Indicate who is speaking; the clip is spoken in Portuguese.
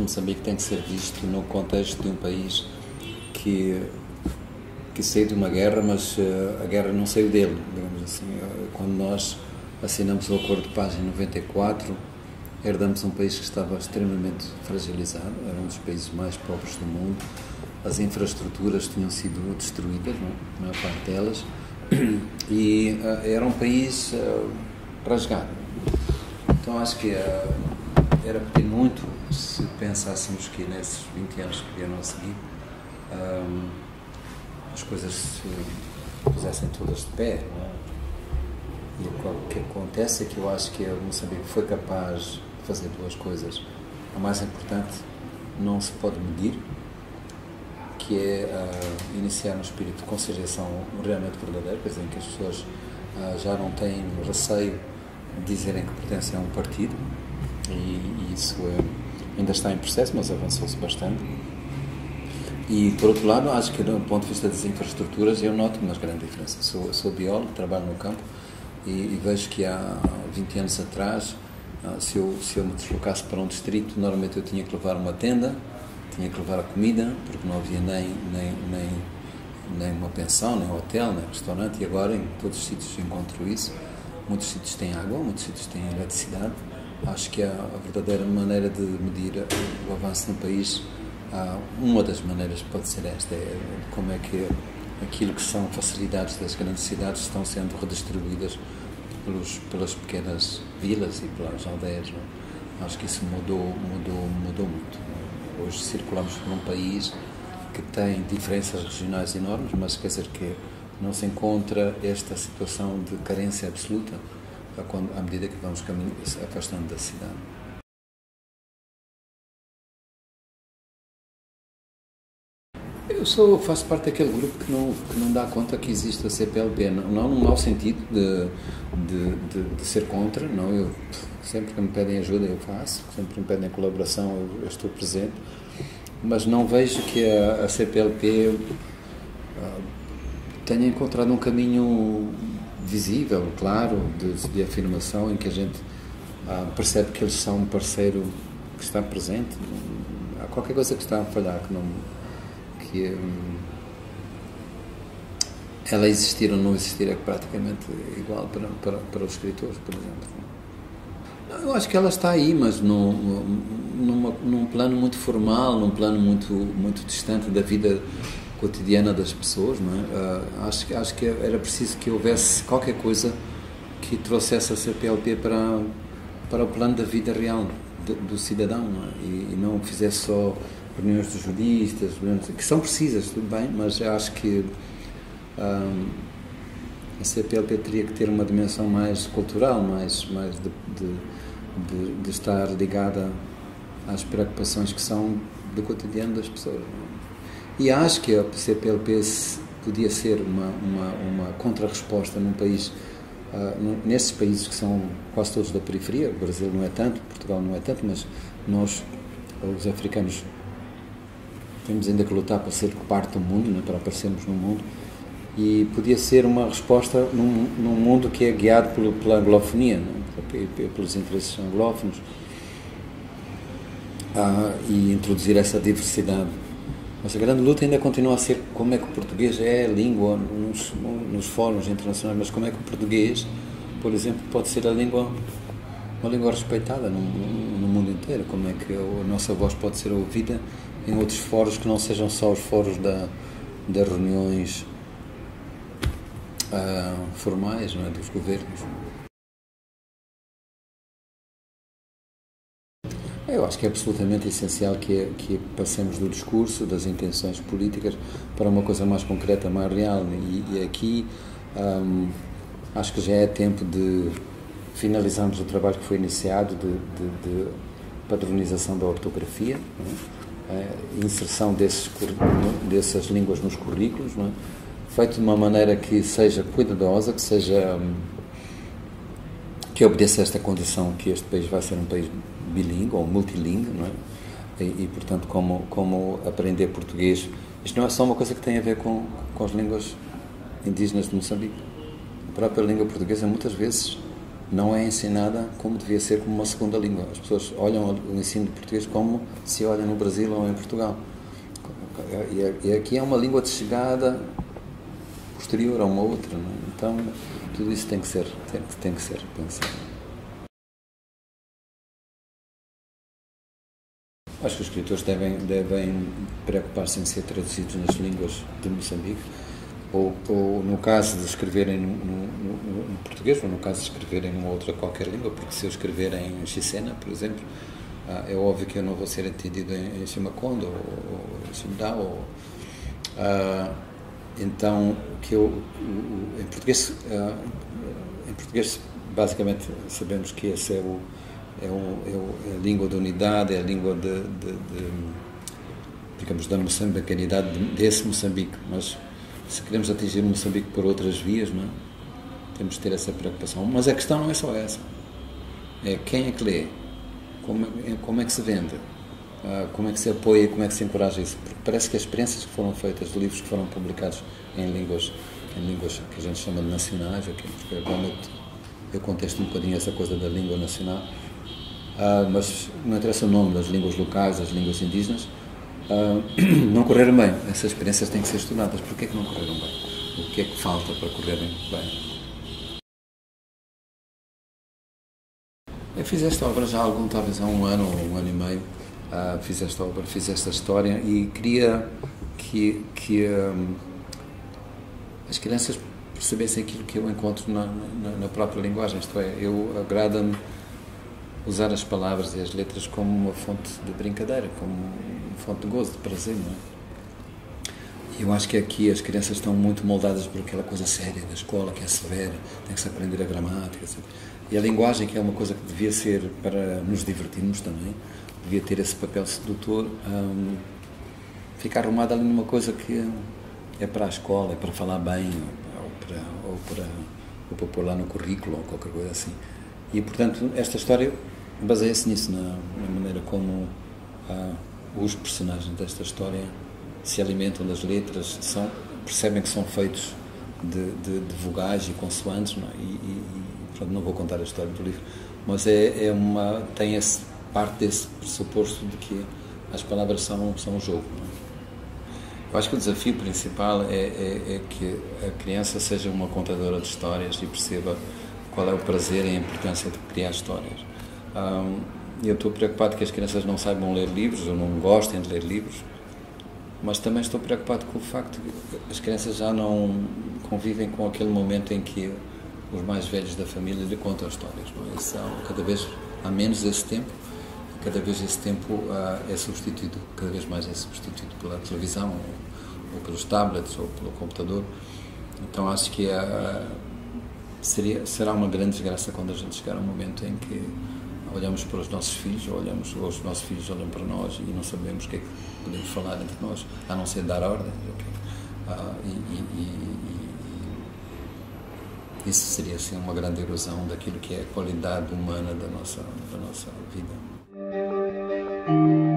Speaker 1: Moçambique tem que ser visto no contexto de um país que saiu de uma guerra, mas a guerra não saiu dele, digamos assim. Quando nós assinamos o Acordo de Paz em 94, herdamos um país que estava extremamente fragilizado, era um dos países mais pobres do mundo, as infraestruturas tinham sido destruídas, não? A maior parte delas, e era um país rasgado. Então acho que era pedir muito se pensássemos que nesses 20 anos que vieram a seguir as coisas se pusessem todas de pé, não é? E o que acontece é que eu acho que o Moçambique foi capaz de fazer duas coisas. A mais importante não se pode medir, que é iniciar um espírito de conciliação realmente verdadeiro, quer dizer, em que as pessoas já não têm receio de dizerem que pertencem a um partido, e isso ainda está em processo, mas avançou-se bastante. E, por outro lado, acho que, do ponto de vista das infraestruturas, eu noto uma grande diferença. Sou biólogo, trabalho no campo, e vejo que há 20 anos atrás, se eu me deslocasse para um distrito, normalmente eu tinha que levar uma tenda, tinha que levar a comida, porque não havia nem uma pensão, nem hotel, nem restaurante, e agora em todos os sítios encontro isso. Muitos sítios têm água, muitos sítios têm eletricidade. Acho que a verdadeira maneira de medir o avanço no país, uma das maneiras pode ser esta, é como é que aquilo que são facilidades das grandes cidades estão sendo redistribuídas pelas pequenas vilas e pelas aldeias, não? Acho que isso mudou muito. Hoje circulamos por um país que tem diferenças regionais enormes, mas quer dizer que não se encontra esta situação de carência absoluta à medida que vamos afastando da cidade. Eu faço parte daquele grupo que não dá conta que existe a CPLP, não no mau sentido de ser contra, não, eu sempre que me pedem ajuda eu faço, sempre que me pedem colaboração eu estou presente, mas não vejo que a CPLP tenha encontrado um caminho visível, claro, de afirmação, em que a gente percebe que eles são um parceiro que está presente. Há qualquer coisa que está a falhar, que ela existir ou não existir é praticamente igual para os escritores, por exemplo. Eu acho que ela está aí, mas num plano muito formal, num plano muito distante da vida cotidiana das pessoas, não é? Acho que era preciso que houvesse qualquer coisa que trouxesse a CPLP para o plano da vida real do cidadão, não é? E não fizesse só reuniões de juristas, que são precisas, tudo bem, mas acho que a CPLP teria que ter uma dimensão mais cultural, mais de estar ligada às preocupações que são do cotidiano das pessoas. E acho que a CPLP podia ser uma contra-resposta num país, nesses países que são quase todos da periferia. O Brasil não é tanto, Portugal não é tanto, mas nós, os africanos, temos ainda que lutar para ser parte do mundo, né, para aparecermos no mundo, e podia ser uma resposta num mundo que é guiado pela anglofonia, né, pelos interesses anglófonos, e introduzir essa diversidade. Mas a grande luta ainda continua a ser como é que o português é língua nos fóruns internacionais, mas como é que o português, por exemplo, pode ser uma língua respeitada no mundo inteiro, como é que a nossa voz pode ser ouvida em outros fóruns que não sejam só os fóruns das reuniões formais, não é, dos governos. Eu acho que é absolutamente essencial que passemos do discurso, das intenções políticas, para uma coisa mais concreta, mais real. E aqui acho que já é tempo de finalizarmos o trabalho que foi iniciado de padronização da ortografia, não é? Inserção dessas línguas nos currículos, não é? Feito de uma maneira que seja cuidadosa, que obedeça a esta condição que este país vai ser um país bilíngue ou multilingue, não é? E portanto, como aprender português. Isto não é só uma coisa que tem a ver com as línguas indígenas de Moçambique. A própria língua portuguesa muitas vezes não é ensinada como devia ser, como uma segunda língua. As pessoas olham o ensino de português como se olha no Brasil ou em Portugal. E aqui é uma língua de chegada posterior a uma outra, não é? Então tudo isso tem que ser pensado. Acho que os escritores devem preocupar-se em ser traduzidos nas línguas de Moçambique, ou no caso de escreverem no português, ou no caso de escreverem numa outra qualquer língua, porque se eu escrever em Xicena, por exemplo, é óbvio que eu não vou ser entendido em Chimaconda ou em Chimdá, então que em português basicamente sabemos que esse é a língua da unidade, é a língua digamos, da moçambicanidade desse Moçambique, mas se queremos atingir Moçambique por outras vias, não é? Temos de ter essa preocupação. Mas a questão não é só essa, é quem é que lê, como é que se vende, como é que se apoia, como é que se encoraja isso, porque parece que as experiências que foram feitas, de livros que foram publicados em línguas que a gente chama de nacionais, porque realmente eu contesto um bocadinho essa coisa da língua nacional, mas não interessa o nome das línguas locais, das línguas indígenas, não correram bem. Essas experiências têm que ser estudadas. Porquê que não correram bem? O que é que falta para correrem bem? Eu fiz esta obra já há talvez há um ano ou um ano e meio. Fiz esta obra, fiz esta história e queria que as crianças percebessem aquilo que eu encontro na própria linguagem. Isto é, agrada-me usar as palavras e as letras como uma fonte de brincadeira, como uma fonte de gozo, de prazer, não é? Eu acho que aqui as crianças estão muito moldadas por aquela coisa séria da escola, que é severa, tem que se aprender a gramática, etc. E a linguagem, que é uma coisa que devia ser para nos divertirmos também, devia ter esse papel sedutor, fica arrumada ali numa coisa que é para a escola, é para falar bem, ou para pôr lá no currículo, ou qualquer coisa assim. E, portanto, esta história baseia-se nisso, na maneira como os personagens desta história se alimentam das letras, percebem que são feitos de vogais e consoantes, não é? Portanto, não vou contar a história do livro, mas tem parte desse pressuposto de que as palavras são um jogo, não é? Eu acho que o desafio principal é que a criança seja uma contadora de histórias e perceba qual é o prazer e a importância de criar histórias. Eu estou preocupado que as crianças não saibam ler livros ou não gostem de ler livros, mas também estou preocupado com o facto de que as crianças já não convivem com aquele momento em que os mais velhos da família lhe contam histórias, não é? Cada vez há menos esse tempo, e cada vez esse tempo cada vez mais é substituído pela televisão, ou pelos tablets, ou pelo computador. Então acho que será uma grande desgraça quando a gente chegar a um momento em que olhamos para os nossos filhos, ou os nossos filhos olham para nós e não sabemos o que é que podemos falar entre nós, a não ser dar ordens. Isso seria assim, uma grande erosão daquilo que é a qualidade humana da nossa vida.